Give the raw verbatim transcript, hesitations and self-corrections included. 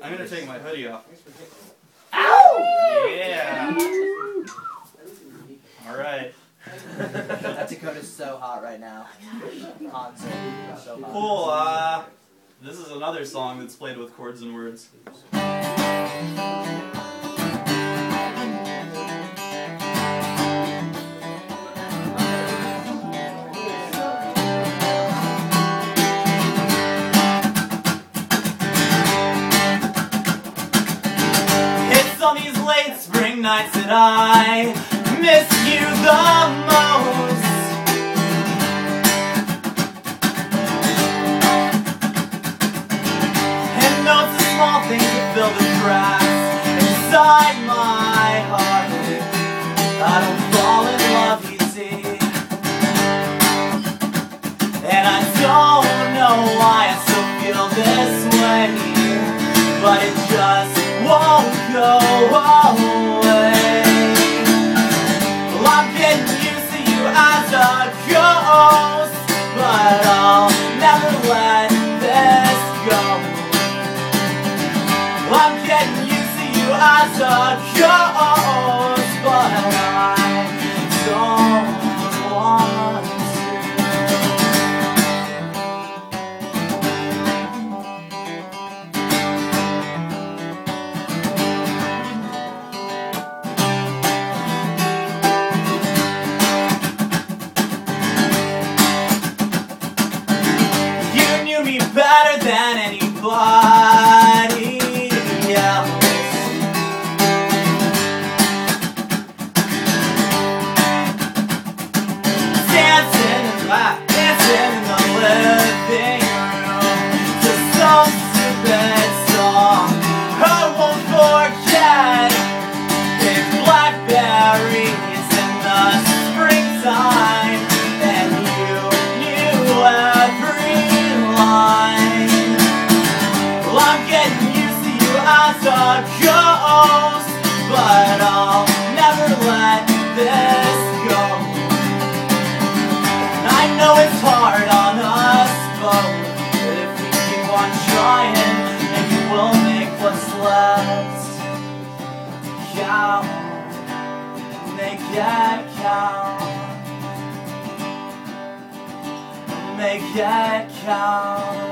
I'm gonna take my hoodie off. Ow! Yeah. All right. That Dakota's so hot right now. Hot, so, so hot. Cool. Uh, this is another song that's played with chords and words. On these late spring nights that I miss you the most. And though it's a small thing to fill the cracks inside my heart, I don't fall in love easy. And I don't know why I still feel this way, but it just won't go away. Well, I'm getting used to you as a ghost, but I'll never let this go. Well, I'm getting used to you as a ghost, but I don't want to. Better than anybody else. Dancing in the, dancing in the living room to some stupid song I won't forget. It's blackberries in the springtime, and you knew every line. Well, I'm getting used to you as a ghost, but I'll never let this go. And I know it's hard on us both, but if we keep on trying, maybe we'll make what's left count. Make it count. Make it count.